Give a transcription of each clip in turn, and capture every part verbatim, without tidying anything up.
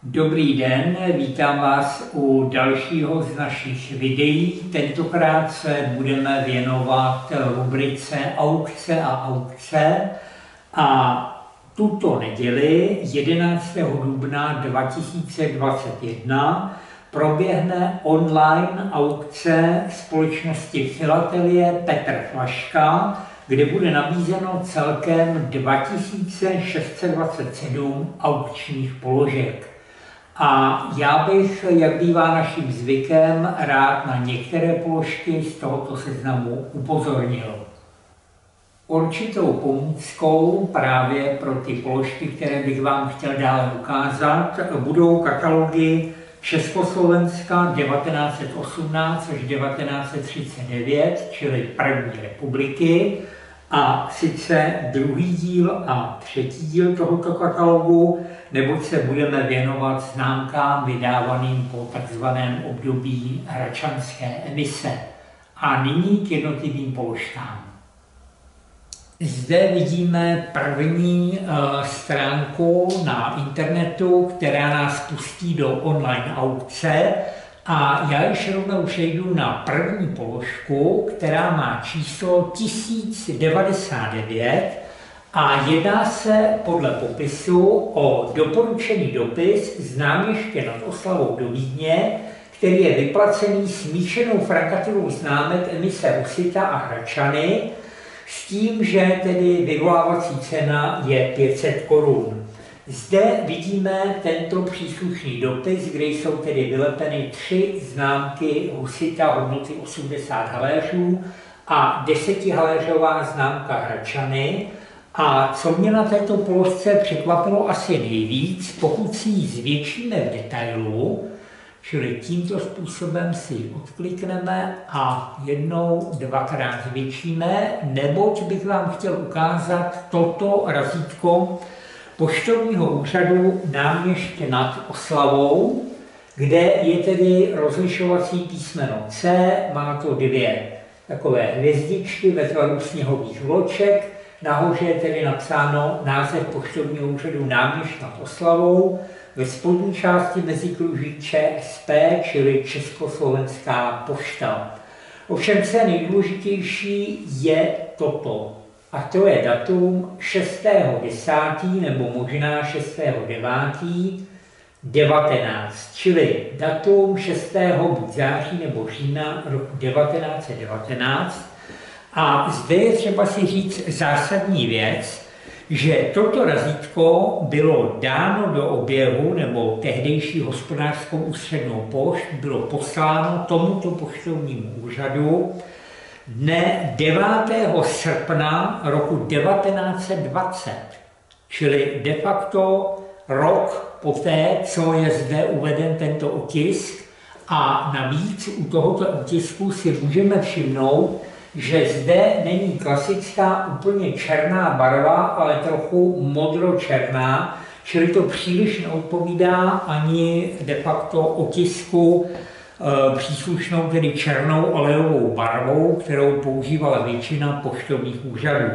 Dobrý den, vítám vás u dalšího z našich videí. Tentokrát se budeme věnovat rubrice aukce a aukce a tuto neděli jedenáctého dubna dva tisíce dvacet jedna proběhne online aukce společnosti Filatelie Petr Flaška, kde bude nabízeno celkem dva tisíce šest set dvacet sedm aukčních položek. A já bych, jak bývá naším zvykem, rád na některé položky z tohoto seznamu upozornil. Určitou pomůckou právě pro ty položky, které bych vám chtěl dále ukázat, budou katalogy Československa devatenáct set osmnáct až devatenáct set třicet devět, čili první republiky, a sice druhý díl a třetí díl tohoto katalogu, neboť se budeme věnovat známkám vydávaným po takzvaném období hračanské emise. A nyní k jednotlivým položkám. Zde vidíme první uh, stránku na internetu, která nás pustí do online aukce. A já již rovnou přejdu na první položku, která má číslo tisíc devadesát devět a jedná se podle popisu o doporučený dopis z náměště nad Oslavou do Vídně, který je vyplacený smíšenou frankaturou známek emise Husita a Hračany, s tím, že tedy vyvolávací cena je pět set korun. Zde vidíme tento příslušný dopis, kde jsou tedy vylepeny tři známky Husita hodnoty osmdesát haléřů a desetihaléřová známka Hračany. A co mě na této položce překvapilo asi nejvíc, pokud si ji zvětšíme v detailu, čili tímto způsobem si ji odklikneme a jednou, dvakrát zvětšíme, neboť bych vám chtěl ukázat toto razítko Poštovního úřadu náměště nad Oslavou, kde je tedy rozlišovací písmeno C, má to dvě takové hvězdičky ve tvaru sněhových vloček, nahoře je tedy napsáno název Poštovního úřadu náměšť nad Oslavou, ve spodní části mezikruží Č S P, čili Československá pošta. Ovšem, co je nejdůležitější, je toto. A to je datum šestého desátého nebo možná šestého devátého devatenáct, čili datum šestého buď září nebo října roku devatenáct set devatenáct. A zde je třeba si říct zásadní věc, že toto razítko bylo dáno do oběhu, nebo tehdejší hospodářskou ústřednou pošt bylo posláno tomuto poštovnímu úřadu dne devátého srpna roku devatenáct set dvacet, čili de facto rok poté, co je zde uveden tento otisk. A navíc u tohoto otisku si můžeme všimnout, že zde není klasická úplně černá barva, ale trochu modročerná, čili to příliš neodpovídá ani de facto otisku e, příslušnou tedy černou olejovou barvou, kterou používala většina poštovních úřadů.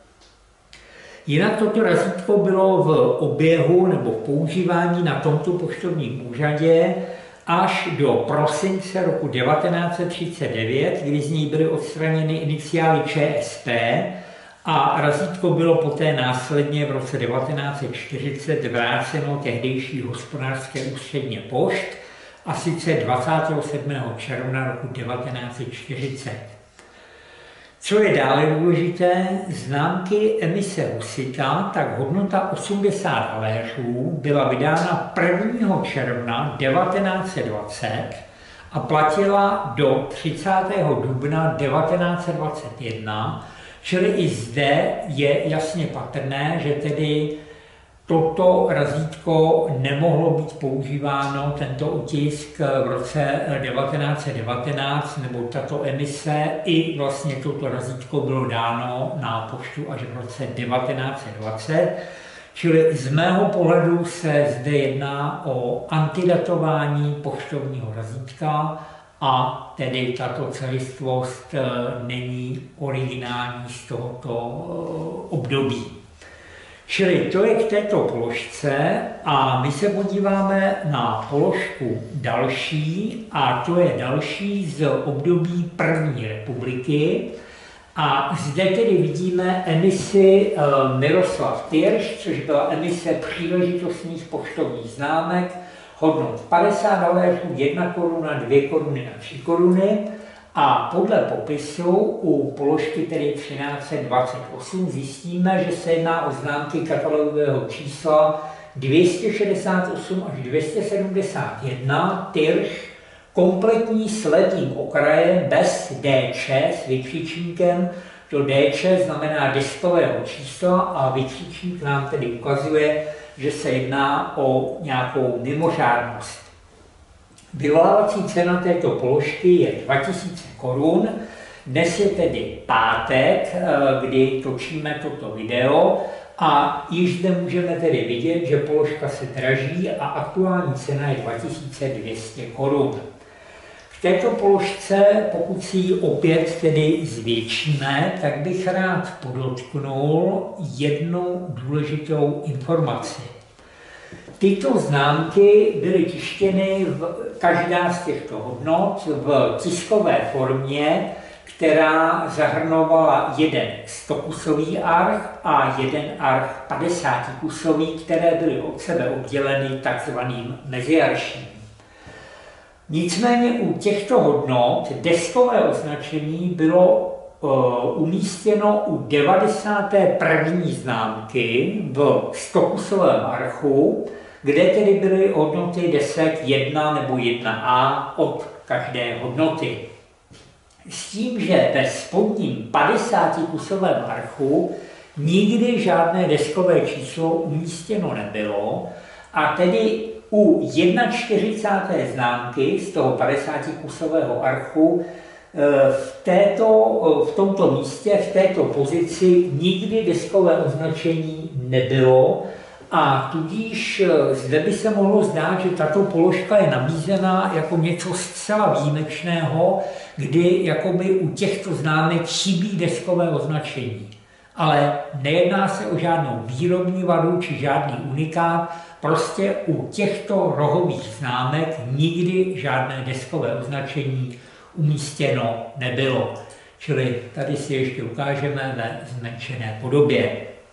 Jinak toto razítko bylo v oběhu nebo v používání na tomto poštovním úřadě až do prosince roku devatenáct set třicet devět, kdy z něj byly odstraněny iniciály Č S P a razítko bylo poté následně v roce devatenáct set čtyřicet vráceno tehdejší hospodářské ústředně pošt, a sice dvacátého sedmého června roku devatenáct set čtyřicet. Co je dále důležité, známky emise Husita, tak hodnota osmdesát haléřů byla vydána prvního června devatenáct set dvacet a platila do třicátého dubna devatenáct set dvacet jedna, čili i zde je jasně patrné, že tedy toto razítko nemohlo být používáno, tento otisk v roce devatenáct set devatenáct, nebo tato emise, i vlastně toto razítko bylo dáno na poštu až v roce devatenáct set dvacet. Čili z mého pohledu se zde jedná o antidatování poštovního razítka a tedy tato celistvost není originální z tohoto období. Čili to je k této položce a my se podíváme na položku další a to je další z období první republiky. A zde tedy vidíme emisi Miroslav Tyrš, což byla emise příležitostných poštovních známek, hodnot padesát haléřů, jedna koruna, dvě koruny a tři koruny. A podle popisu u položky tedy třináct set dvacet osm zjistíme, že se jedná o známky katalogového čísla dvě stě šedesát osm až dvě stě sedmdesát jedna, Tyrš, kompletní s ledním okrajem bez D Č s vykřičníkem. To D Č znamená deskového čísla a vykřičník nám tedy ukazuje, že se jedná o nějakou mimořádnost. Vyvolávací cena této položky je dva tisíce korun. Dnes je tedy pátek, kdy točíme toto video a již zde můžeme tedy vidět, že položka se draží a aktuální cena je dva tisíce dvě stě korun. V této položce, pokud si ji opět tedy zvětšíme, tak bych rád podotknul jednu důležitou informaci. Tyto známky byly tištěny, v, každá z těchto hodnot, v tiskové formě, která zahrnovala jeden stokusový arch a jeden arch padesátikusový, které byly od sebe odděleny takzvaným meziarším. Nicméně u těchto hodnot deskové označení bylo uh, umístěno u devadesáté první známky v stokusovém archu, kde tedy byly hodnoty desek jedna nebo jedna A od každé hodnoty. S tím, že ve spodním padesátikusovém archu nikdy žádné deskové číslo umístěno nebylo a tedy u čtyřicáté jedné známky z toho padesátikusového archu v, této, v tomto místě, v této pozici nikdy deskové označení nebylo a tudíž zde by se mohlo zdát, že tato položka je nabízená jako něco zcela výjimečného, kdy jakoby u těchto známek chybí deskové označení. Ale nejedná se o žádnou výrobní vadu či žádný unikát, prostě u těchto rohových známek nikdy žádné deskové označení umístěno nebylo. Čili tady si ještě ukážeme ve zmenšené podobě.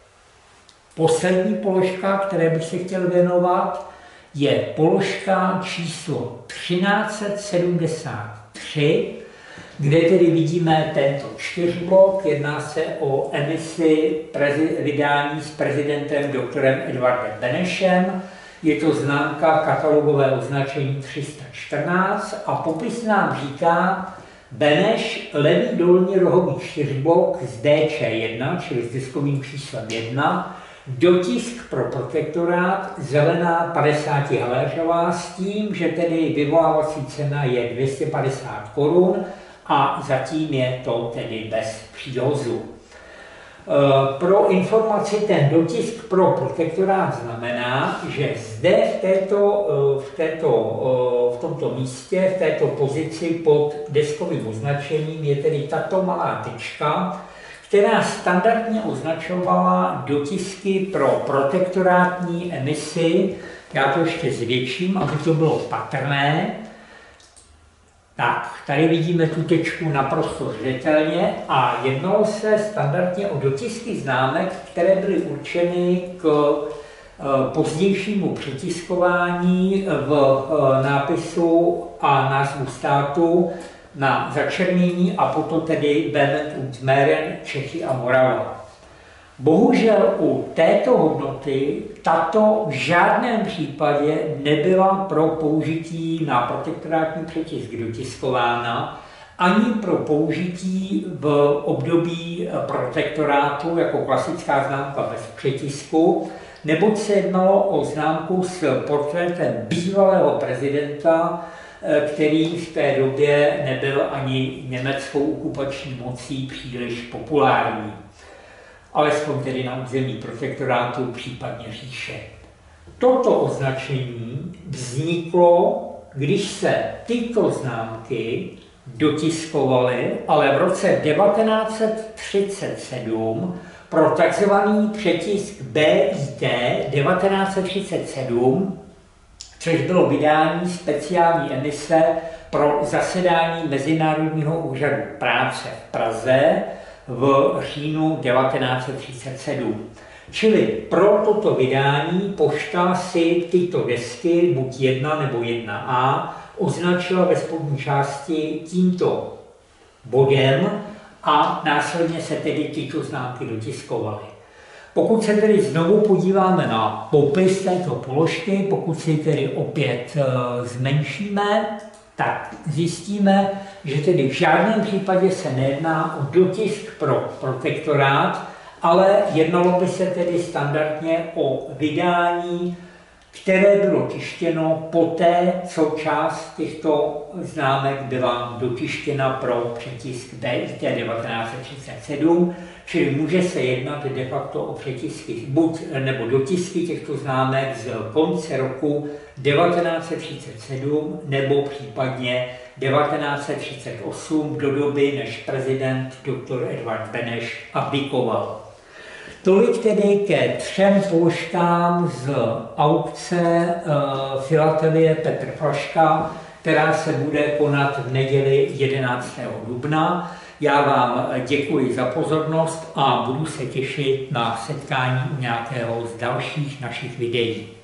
Poslední položka, které bych se chtěl věnovat, je položka číslo třináct set sedmdesát tři, kde tedy vidíme tento čtyřblok. Jedná se o emisi vydání s prezidentem doktorem Edvardem Benešem. Je to známka katalogové označení tři sta čtrnáct a popis nám říká Beneš, levý dolní rohový čtyřblok z D Č jedna, čili s diskovým číslem jedna, dotisk pro protektorát, zelená padesát haléřová, s tím, že tedy vyvolávací cena je dvě stě padesát korun a zatím je to tedy bez příhozu. Pro informaci ten dotisk pro protektorát znamená, že zde v, této, v, této, v tomto místě, v této pozici pod deskovým označením je tedy tato malá tyčka, která standardně označovala dotisky pro protektorátní emisi. Já to ještě zvětším, aby to bylo patrné. Tak, tady vidíme tu tečku naprosto zřetelně a jednalo se standardně o dotisky známek, které byly určeny k pozdějšímu přitiskování v nápisu a názvu státu na začernění a potom tedy Bement und Mähren, Čechy a Morava. Bohužel u této hodnoty tato v žádném případě nebyla pro použití na protektorátní přetisk dotiskována, ani pro použití v období protektorátu jako klasická známka bez přetisku, neboť se jednalo o známku s portrétem bývalého prezidenta, který v té době nebyl ani německou okupační mocí příliš populární. Alespoň tedy na území protektorátu, případně říše. Toto označení vzniklo, když se tyto známky dotiskovali, ale v roce devatenáct set třicet sedm pro takzvaný přetisk B I T devatenáct set třicet sedm, což bylo vydání speciální emise pro zasedání Mezinárodního úřadu práce v Praze v říjnu devatenáct set třicet sedm. Čili pro toto vydání pošta si tyto desky, buď jedna nebo jedna A, označila ve spodní části tímto bodem a následně se tedy tyto známky dotiskovaly. Pokud se tedy znovu podíváme na popis této položky, pokud si tedy opět e, zmenšíme, tak zjistíme, že tedy v žádném případě se nejedná o dotisk pro protektorát, ale jednalo by se tedy standardně o vydání, které bylo tištěno poté, co část těchto známek byla dotištěna pro přetisk B I T devatenáct set třicet sedm, čili může se jednat de facto o přetisky buď nebo dotisky těchto známek z konce roku devatenáct set třicet sedm nebo případně devatenáct set třicet osm do doby, než prezident doktor Edvard Beneš abdikoval. Tolik tedy ke třem položkám z aukce e, Filatelie Petr Flaška, která se bude konat v neděli jedenáctého dubna. Já vám děkuji za pozornost a budu se těšit na setkání u nějakého z dalších našich videí.